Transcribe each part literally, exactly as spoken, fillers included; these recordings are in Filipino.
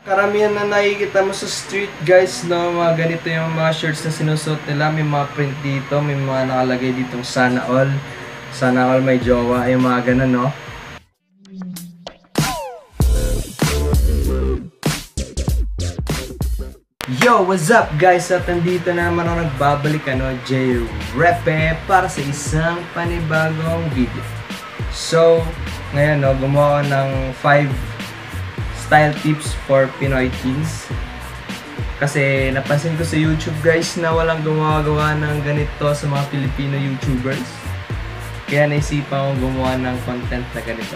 Karamihan na nakikita mo sa street guys, no, mga ganito yung mga shirts na sinusuot nila. May mga print dito, may mga nakalagay ditong sana all. Sana all may jowa, yung mga ganun, no. Yo, what's up guys? At nandito naman ako nagbabalik, ano, J Repe para sa isang panibagong video. So, ngayon, no, gumawa ko ng five style tips for Pinoy teens. Kasi napansin ko sa YouTube guys na walang gumagawa ng ganito sa mga Filipino YouTubers. Kaya naisipan ko gumawa ng content na ganito.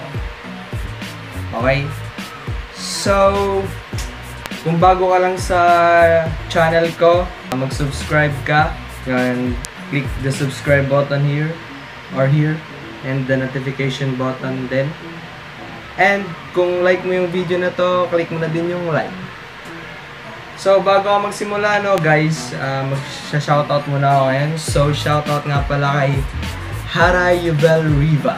Okay? So, kung bago ka lang sa channel ko, mag-subscribe ka. And click the subscribe button here or here and the notification button din. And kung like mo yung video na to, click mo na din yung like. So, bago ako magsimula, no, guys, uh, mag-shoutout muna ako ngayon. So, shoutout nga pala kay Haray Yubel Riva.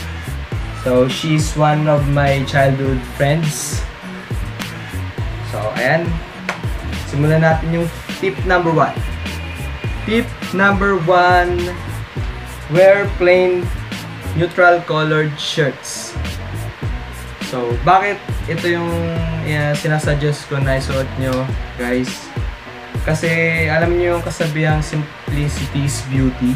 So, she's one of my childhood friends. So, ayan. Simulan natin yung tip number one. Tip number one, wear plain neutral colored shirts. So, bakit ito yung yeah, sinasuggest ko na isuot nyo, guys? Kasi, alam nyo yung kasabihang simplicity is beauty.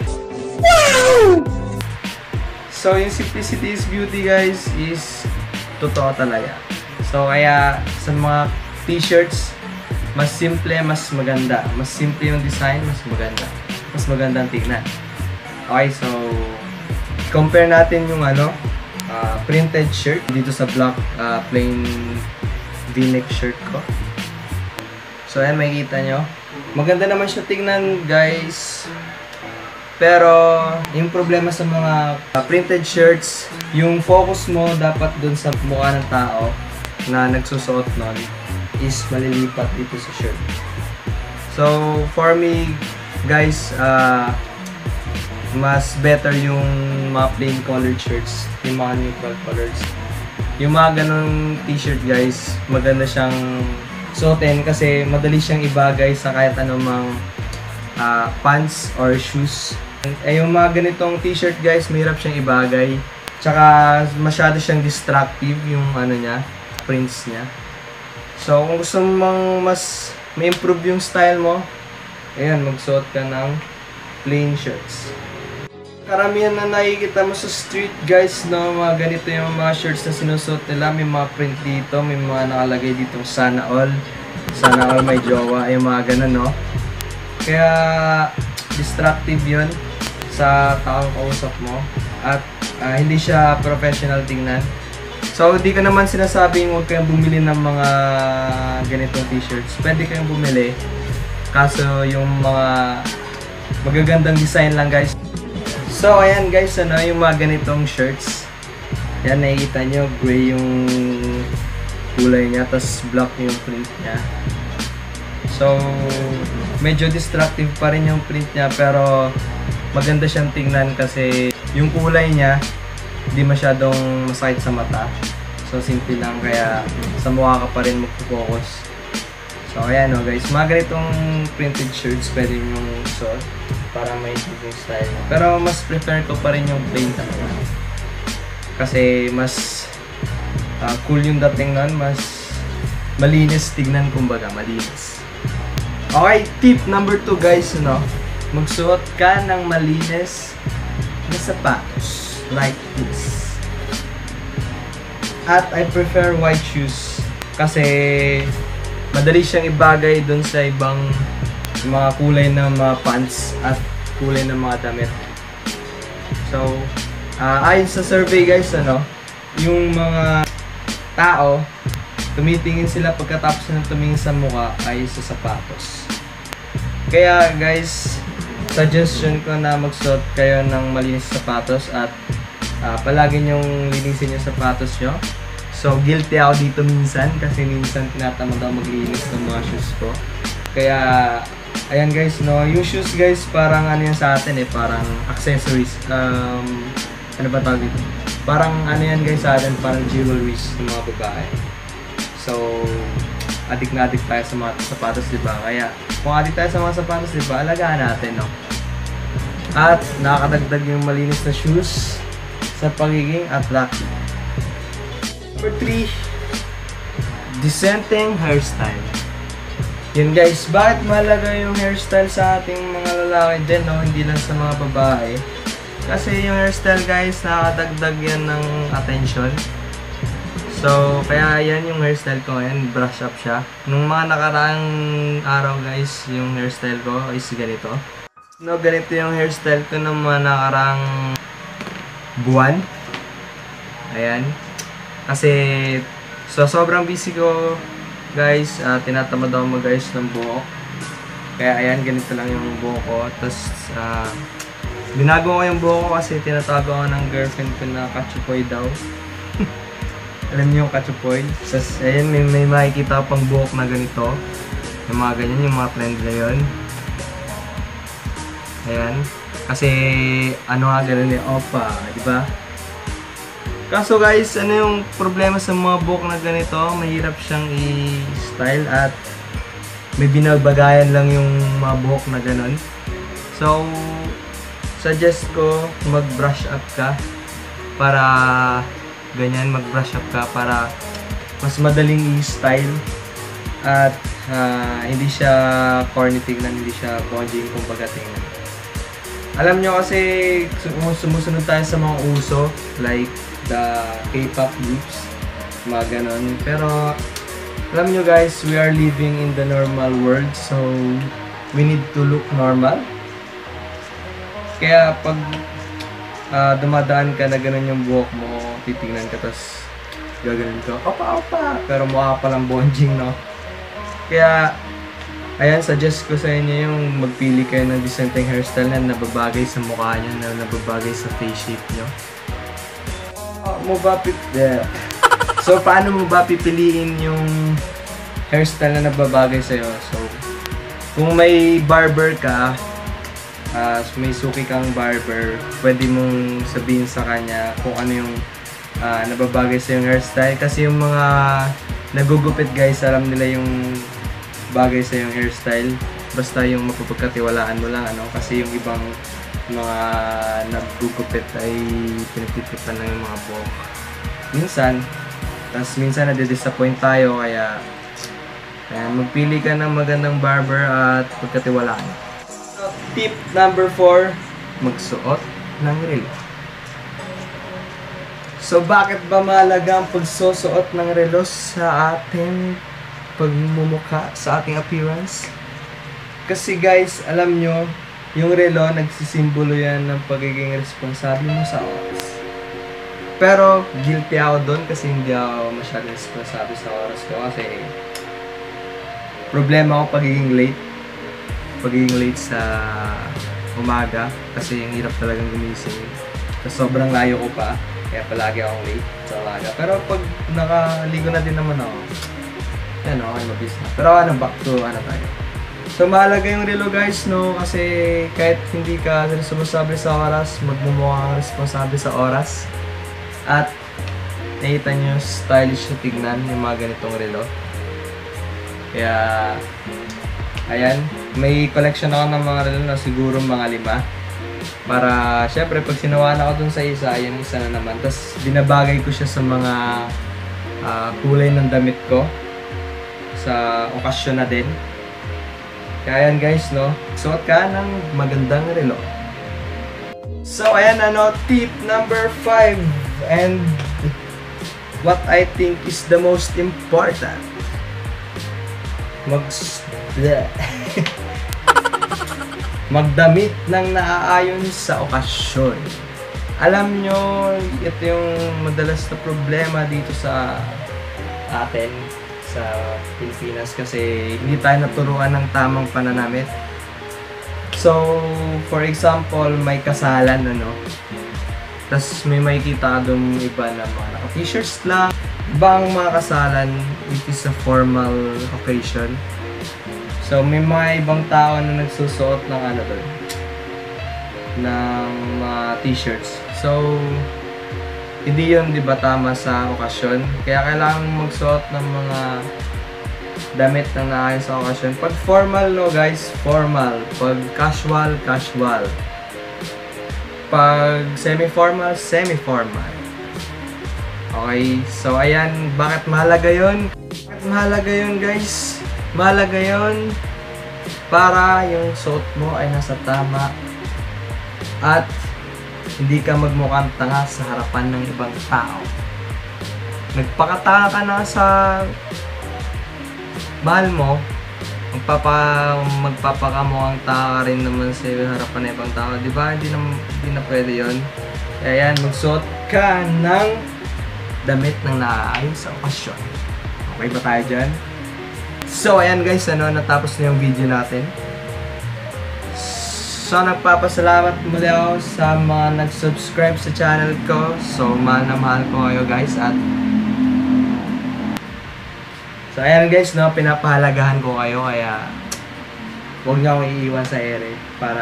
Wow! So, yung simplicity is beauty, guys, is totoo talaga. So, kaya sa mga t-shirts, mas simple, mas maganda. Mas simple yung design, mas maganda. Mas magandang tingnan. Okay, so, compare natin yung ano, Uh, printed shirt dito sa black uh, plain v-neck shirt ko. So ayan, makikita nyo. Maganda naman siya tingnan guys. Pero yung problema sa mga uh, printed shirts, yung focus mo dapat dun sa mukha ng tao na nagsusuot nun is malilipat dito sa shirt. So for me guys, uh, mas better yung mga plain colored shirts, yung mga neutral colors. Yung mga ganong t-shirt guys, maganda siyang suotin kasi madali siyang ibagay sa kahit anumang uh, pants or shoes. Eh yung mga ganitong t-shirt guys, mahirap siyang ibagay. Tsaka masyado siyang distractive yung ano niya, prints niya. So kung gusto mong mas ma-improve yung style mo, ayan, magsuot ka ng plain shirts. Karamihan na nakikita mo sa street guys, no, mga ganito yung mga shirts na sinusuot nila. May mga print dito, may mga nakalagay ditong sana all. Sana all may jowa, yung mga ganun, no. Kaya distractive yun sa taong kausap mo. At uh, hindi siya professional tingnan. So, di ko naman sinasabing huwag kayong bumili ng mga ganitong t-shirts. Pwede kayong bumili. Kaso yung mga magagandang design lang guys. So, ayan guys, ano, yung mga ganitong shirts. Yan, nakikita nyo, gray yung kulay niya, tapos black yung print niya. So, medyo distractive pa rin yung print niya, pero maganda siyang tingnan kasi yung kulay niya, hindi masyadong masakit sa mata. So, simple lang, kaya sa mukha ka pa rin mag-focus. So, ayan o guys, mga ganitong printed shirts pwede yung suot para may yung style mo. Pero mas prefer ko pa rin yung plain talaga. Kasi mas uh, cool yung dating nun, mas malinis tignan, kumbaga, malinis. Okay, tip number two guys, ano, magsuot ka ng malinis na sapatos. Like this. At I prefer white shoes kasi madali siyang ibagay dun sa ibang mga kulay ng mga pants at kulay ng mga damit. So, uh, ayon sa survey guys, ano, yung mga tao, tumitingin sila pagkatapos ng tumingin sa mukha ay sa sapatos. Kaya guys, suggestion ko na magsuot kayo ng malinis sapatos at uh, palagi nyong linisin yung sapatos nyo. So, guilty ako dito minsan kasi minsan tinatamad ako maglinis ng mga shoes ko. Kaya, ayan guys, no, yung shoes guys parang ano yan sa atin eh, parang accessories. Um, ano ba tawag dito? Parang ano yan guys sa atin, parang jewelries ng mga babae. So, adik na adik tayo sa mga sapatos, di ba? Kaya kung adik tayo sa mga sapatos, di ba, alagaan natin, no? At nakakadagdag yung malinis na shoes sa pagiging attractive. Number three, dissenting hairstyle. Yun guys, bakit mahalaga yung hairstyle sa ating mga lalaki din, no? Hindi lang sa mga babae. Kasi yung hairstyle guys, nakakadagdag yan ng attention. So, kaya yan yung hairstyle ko ngayon, brush up siya. Nung mga nakaraang araw guys, yung hairstyle ko is ganito. No, ganito yung hairstyle ko ng mga nakaraang buwan. Ayan. Kasi, so sobrang busy ko guys, uh, tinatamad ako mag-ayos ng buhok. Kaya ayan, ganito lang yung buhok ko. Tapos, uh, binago ko yung buhok ko kasi tinatago ako ng girlfriend ko na kachupoy daw. Alam niyo yung kachupoy? So, ayan, may, may makikita pang buhok na ganito. Yung mga ganyan, yung mga trend na yun. Ayan. Kasi, ano nga ganun eh, opa, di ba? Kaso guys, ano yung problema sa mga buhok na ganito? Mahirap siyang i-style at may binabagayan lang yung mga buhok na ganun. So, suggest ko mag-brush up ka para ganyan, mag-brush up ka para mas madaling i-style at uh, hindi siya corny tingnan, hindi siya bonging kumbaga tingnan. Alam nyo kasi sumusunod tayo sa mga uso like the K-pop groups, mga ganon. Pero alam nyo guys, we are living in the normal world, so we need to look normal. Kaya pag uh, dumadaan ka na ganun yung buhok mo, titingnan ka, tapos gaganon ka, opa opa, pero mukha pa lang bonjing, no? Kaya, ayan, suggest ko sa inyo yung magpili kayo ng dissenting hairstyle na nababagay sa mukha nyo, na nababagay sa face shape nyo. Uh, mo ba yeah. So, paano mo ba pipiliin yung hairstyle na nababagay sa'yo? So, kung may barber ka, uh, may suki kang barber, pwede mong sabihin sa kanya kung ano yung uh, nababagay sa yung hairstyle. Kasi yung mga nagugupit guys, alam nila yung bagay sa yung hairstyle. Basta yung mapapagkatiwalaan mo lang, ano? Kasi yung ibang mga nagugupit ay pinagtitripan lang yung mga buhok. Minsan, tapos minsan nade-disappoint tayo, kaya ayan, magpili ka ng magandang barber at pagkatiwalaan. So, tip number four, magsuot ng relo. So, bakit ba mahalaga ang pagsusuot ng relo sa ating pagmumukha, sa ating appearance? Kasi guys, alam nyo, yung relo, nagsisimbolo yan ng pagiging responsable mo sa oras. Pero, guilty ako doon kasi hindi ako masyadong responsable sa oras ko kasi problema ako pagiging late. Pagiging late sa umaga kasi yung hirap talagang gumising. Kasi sobrang layo ko pa, kaya palagi akong late sa umaga. Pero pag nakaligo na din naman ako, yan okay, mabis na. Pero ano, back to ano tayo. So, mahalaga yung relo guys, no? Kasi kahit hindi ka responsable sa oras, magmumukha kang responsable sa oras. At nakita nyo, stylish na tignan yung mga ganitong relo. Kaya, ayan, may collection ako ng mga relo na siguro mga lima. Para, syempre, pag sinawaan ako dun sa isa, ayan, isa na naman. Tapos, binabagay ko siya sa mga uh, kulay ng damit ko. Sa okasyon na din. Kaya yan guys, no? Suot ka ng magandang relo. So, ayan, ano, tip number five. And what I think is the most important. Mag... Magdamit ng naaayon sa okasyon. Alam nyo, ito yung madalas na problema dito sa atin, sa Pilipinas, kasi hindi tayo naturuan ng tamang pananamit. So, for example, may kasalan, ano, tapos may makikita doon iba na mga naka-t-shirts lang. Ibang mga kasalan, it is a formal occasion. So, may mga ibang tao na nagsusuot ng ano doon, ng mga t-shirts. So, hindi yun, di ba, tama sa okasyon. Kaya kailangan magsuot ng mga damit na naayos sa okasyon. Pag formal, no guys, formal. Pag casual, casual. Pag semi-formal, semi-formal. Okay, so ayan, bakit mahalaga yun? Bakit mahalaga yun guys? Mahalaga yun para yung suot mo ay nasa tama at hindi ka magmukhang tanga sa harapan ng ibang tao. Nagpakatanga ka na sa mahal mo, magpapa, magpapakamukhang tanga ka rin naman sa harapan ng ibang tao. Diba? Hindi na, hindi na pwede yun. Kaya yan, magsuot ka ng damit ng naayos sa okasyon. Okay ba tayo dyan? So, ayan guys, ano, natapos na yung video natin. So, nagpapasalamat muli ako sa mga nag-subscribe sa channel ko. So, mahal na mahal ko kayo guys. At so, ayan guys, no, pinapahalagahan ko kayo. Kaya, huwag niyo akong iiwan sa ere para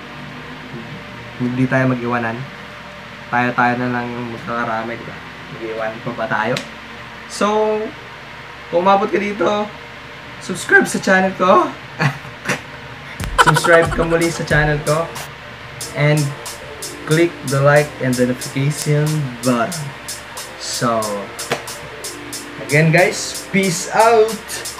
hindi tayo mag-iwanan. Tayo-tayo na lang magkakarami, diba? Mag-iwan pa ba tayo? So, kung umabot ka dito, subscribe sa channel ko. Subscribe ka muli sa channel ko. And click the like and the notification button. So, again guys, peace out!